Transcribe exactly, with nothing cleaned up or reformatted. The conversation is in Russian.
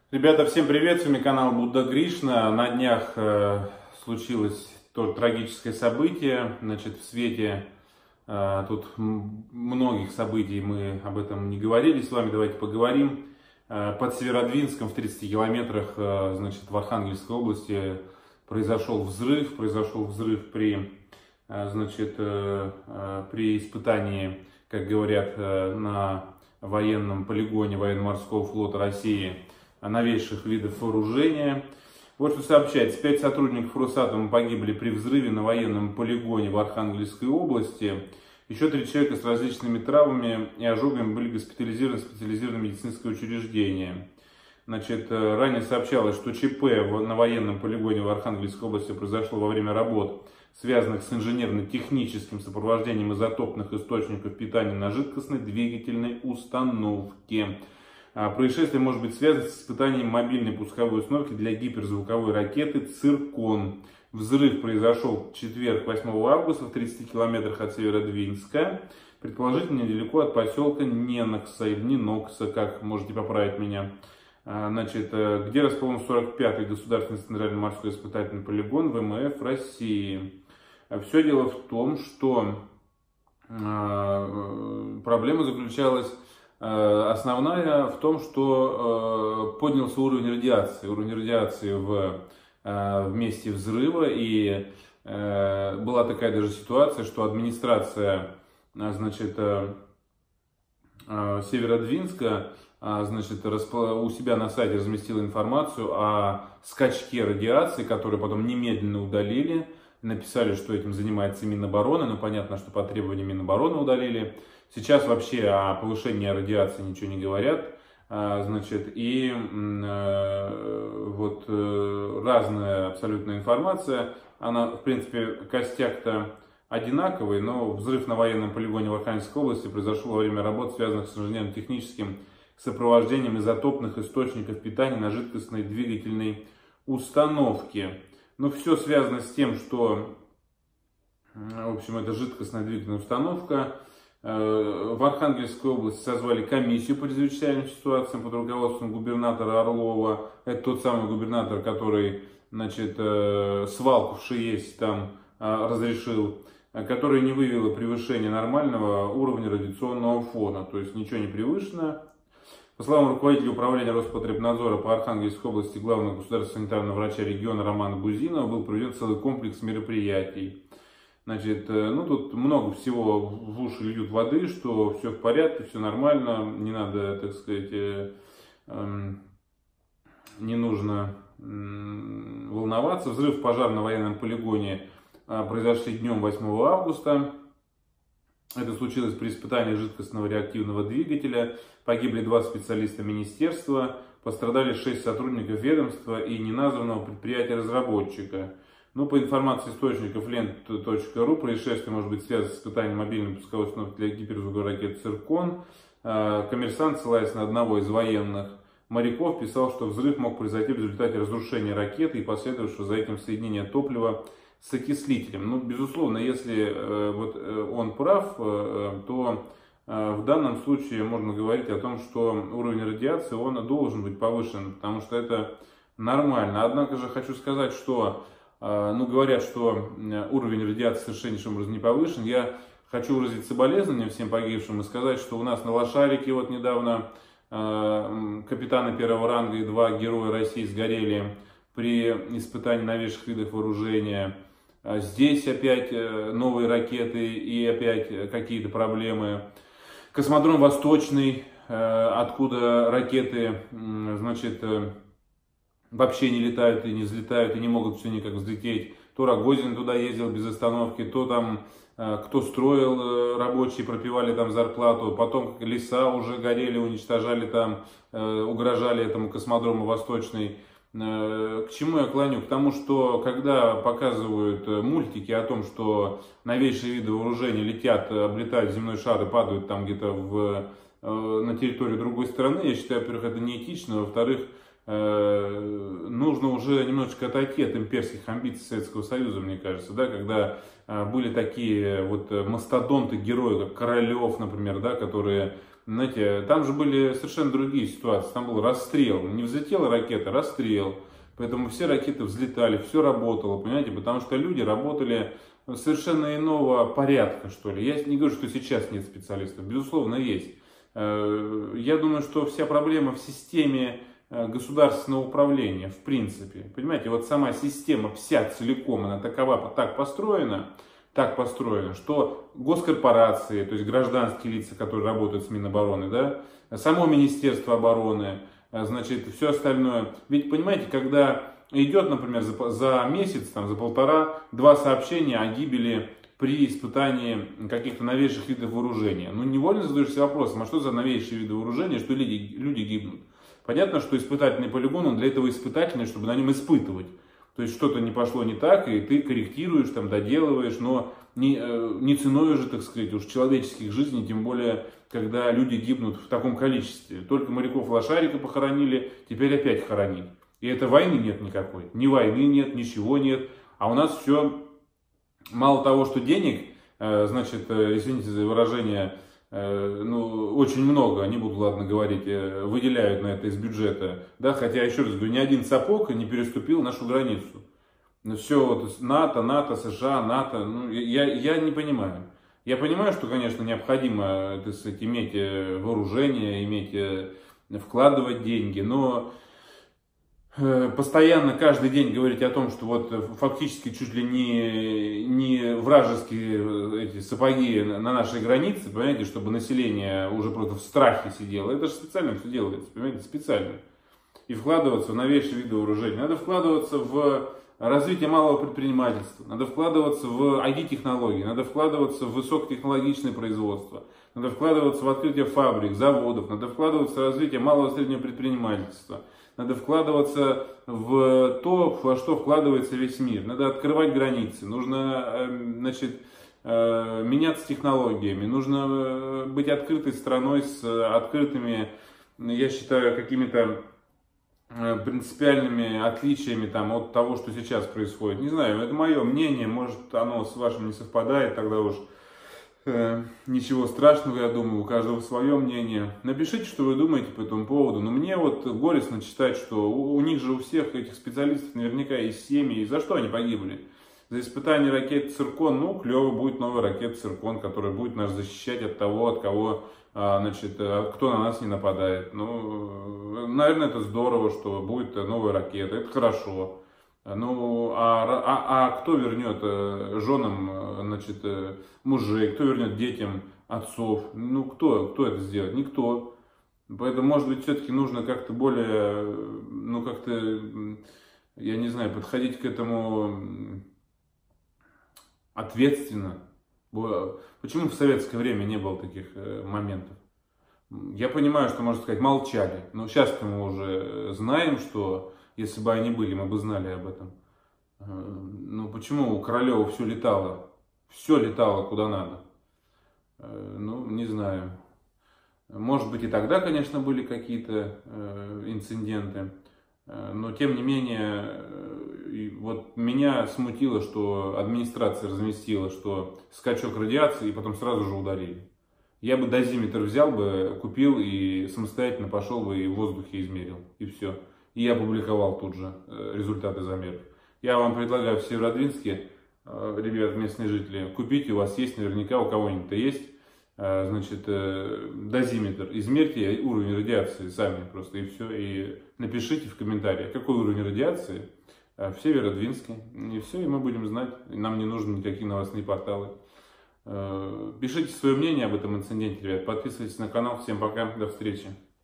Ребята, всем привет, с вами канал Будда Кришна. На днях э, случилось то трагическое событие. Значит, в свете э, тут многих событий мы об этом не говорили с вами, давайте поговорим. Э, под Северодвинском в тридцати километрах, э, значит, в Архангельской области произошел взрыв. Произошел взрыв при, э, значит, э, э, при испытании, как говорят, э, на военном полигоне военно-морского флота России новейших видов вооружения. Вот что сообщается. Пять сотрудников Росатома погибли при взрыве на военном полигоне в Архангельской области. Еще три человека с различными травмами и ожогами были госпитализированы в специализированное медицинское учреждение. Значит, ранее сообщалось, что ЧП на военном полигоне в Архангельской области произошло во время работ, связанных с инженерно-техническим сопровождением изотопных источников питания на жидкостной двигательной установке. Происшествие может быть связано с испытанием мобильной пусковой установки для гиперзвуковой ракеты «Циркон». Взрыв произошел в четверг, восьмого августа, в тридцати километрах от Северодвинска, предположительно недалеко от поселка Ненокса или Нинокса, как можете поправить меня. Значит, где расположен сорок пятый государственный центральный морской испытательный полигон ВМФ России. Все дело в том, что проблема заключалась основная в том, что поднялся уровень радиации, уровень радиации в, в месте взрыва, и была такая даже ситуация, что администрация, значит, Северодвинска, значит, у себя на сайте разместила информацию о скачке радиации, которую потом немедленно удалили. Написали, что этим занимается Минобороны, но понятно, что по требованию Минобороны удалили. Сейчас вообще о повышении радиации ничего не говорят. Значит, и вот разная абсолютная информация, она, в принципе, костяк-то одинаковый, но взрыв на военном полигоне в Архангельской области произошел во время работ, связанных с инженерно-техническим сопровождением изотопных источников питания на жидкостной двигательной установке. Но все связано с тем, что, в общем, это жидкостная двигательная установка. В Архангельской области созвали комиссию по чрезвычайным ситуациям под руководством губернатора Орлова. Это тот самый губернатор, который, значит, свалку в ШИЭСе там разрешил, который не выявила превышение нормального уровня радиационного фона. То есть ничего не превышено. По словам руководителя управления Роспотребнадзора по Архангельской области, главного государственного санитарного врача региона Романа Бузинова, был проведен целый комплекс мероприятий. Значит, ну тут много всего, в уши льют воды, что все в порядке, все нормально, не надо, так сказать, э, э, не нужно э, волноваться. Взрыв, пожар на военном полигоне э, произошли днем восьмого августа. Это случилось при испытании жидкостного реактивного двигателя. Погибли два специалиста министерства, пострадали шесть сотрудников ведомства и неназванного предприятия-разработчика. Но по информации источников лент точка ру, происшествие может быть связано с испытанием мобильной пусковой установки для гиперзвуковой ракеты «Циркон». Коммерсант, ссылаясь на одного из военных моряков, писал, что взрыв мог произойти в результате разрушения ракеты и последовавшего за этим соединения топлива с окислителем. Ну, безусловно, если э, вот, э, он прав, э, то э, в данном случае можно говорить о том, что уровень радиации он должен быть повышен, потому что это нормально. Однако же хочу сказать, что, э, ну, говорят, что уровень радиации совершеннейшим образом не повышен. Я хочу выразить соболезнования всем погибшим и сказать, что у нас на Лошарике вот недавно э, капитаны первого ранга и два героя России сгорели при испытании новейших видов вооружения. Здесь опять новые ракеты и опять какие-то проблемы. Космодром Восточный, откуда ракеты, значит, вообще не летают и не взлетают, и не могут все никак взлететь. То Рогозин туда ездил без остановки, то там, кто строил, рабочие пропивали там зарплату. Потом леса уже горели, уничтожали там, угрожали этому космодрому Восточный. К чему я клоню? К тому, что когда показывают мультики о том, что новейшие виды вооружения летят, облетают земной шар и падают там где-то в, на территорию другой страны, я считаю, во-первых, это неэтично, во-вторых, нужно уже немножечко отойти от имперских амбиций Советского Союза, мне кажется, да, когда были такие вот мастодонты, герои, как Королев, например, да, которые Знаете, там же были совершенно другие ситуации. Там был расстрел. Не взлетела ракета, расстрел. Поэтому все ракеты взлетали, все работало, понимаете, потому что люди работали совершенно иного порядка, что ли. Я не говорю, что сейчас нет специалистов, безусловно, есть. Я думаю, что вся проблема в системе государственного управления, в принципе. Понимаете, вот сама система вся целиком, она такова, так построена, так построена, что госкорпорации, то есть гражданские лица, которые работают с Минобороны, да, само Министерство обороны, значит, все остальное. Ведь, понимаете, когда идет, например, за, за месяц, там, за полтора, два сообщения о гибели при испытании каких-то новейших видов вооружения. Ну, невольно задаешься вопросом, а что за новейшие виды вооружения, что люди, люди гибнут? Понятно, что испытательный полигон, он для этого испытательный, чтобы на нем испытывать. То есть что-то не пошло не так, и ты корректируешь, там, доделываешь, но не, не ценой уже, так сказать, уж человеческих жизней, тем более, когда люди гибнут в таком количестве. Только моряков Лошарика похоронили, теперь опять хоронить. И это войны нет никакой. Ни войны нет, ничего нет. А у нас все, мало того, что денег, значит, извините за выражение, ну, очень много, не буду, ладно, говорить, выделяют на это из бюджета. Да, хотя, еще раз говорю, ни один сапог не переступил нашу границу. Все вот НАТО, НАТО, США, НАТО, ну, я, я не понимаю. Я понимаю, что, конечно, необходимо, так сказать, иметь вооружение, иметь, вкладывать деньги, но постоянно, каждый день говорить о том, что вот фактически чуть ли не, не вражеские эти сапоги на нашей границе, понимаете, чтобы население уже просто в страхе сидело, это же специально все делается, понимаете, специально. И вкладываться в новейшие виды вооружений. Надо вкладываться в развитие малого предпринимательства, надо вкладываться в ай ти-технологии, надо вкладываться в высокотехнологичное производство, надо вкладываться в открытие фабрик, заводов, надо вкладываться в развитие малого и среднего предпринимательства, надо вкладываться в то, во что вкладывается весь мир, надо открывать границы, нужно, значит, меняться технологиями, нужно быть открытой страной с открытыми, я считаю, какими-то принципиальными отличиями там, от того, что сейчас происходит. Не знаю, это мое мнение, может оно с вашим не совпадает, тогда уж э, ничего страшного, я думаю, у каждого свое мнение. Напишите, что вы думаете по этому поводу. Но мне вот горестно читать, что у, у них же у всех этих специалистов наверняка есть семьи, и за что они погибли? За испытание ракет «Циркон», ну, клево, будет новая ракета «Циркон», которая будет нас защищать от того, от кого, значит, кто на нас не нападает. Ну, наверное, это здорово, что будет новая ракета, это хорошо. Ну, а, а, а кто вернет женам, значит, мужей, кто вернет детям отцов? Ну, кто, кто это сделает? Никто. Поэтому, может быть, все-таки нужно как-то более, ну, как-то, я не знаю, подходить к этому ответственно. Почему в советское время не было таких моментов? Я понимаю, что, можно сказать, молчали. Но сейчас мы уже знаем, что если бы они были, мы бы знали об этом. Ну почему у Королева все летало? Все летало куда надо. Ну, не знаю. Может быть, и тогда, конечно, были какие-то инциденты. Но, тем не менее, вот меня смутило, что администрация разместила, что скачок радиации, и потом сразу же удалили. Я бы дозиметр взял бы, купил и самостоятельно пошел бы и в воздухе измерил. И все. И я опубликовал тут же результаты замеров. Я вам предлагаю в Северодвинске, ребят, местные жители, купите, у вас есть, наверняка у кого-нибудь есть, значит, дозиметр. Измерьте уровень радиации сами просто, и все. И напишите в комментариях, какой уровень радиации в Северодвинске. И все, и мы будем знать. И нам не нужны никакие новостные порталы. Пишите свое мнение об этом инциденте, ребят. Подписывайтесь на канал. Всем пока, до встречи.